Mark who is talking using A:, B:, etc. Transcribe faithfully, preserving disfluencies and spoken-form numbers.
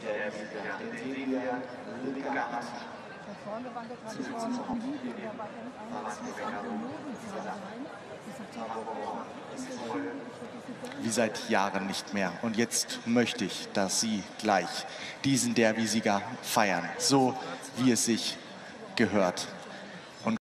A: Wie seit Jahren nicht mehr. Und jetzt möchte ich, dass Sie gleich diesen Derby-Sieger feiern, so wie es sich gehört.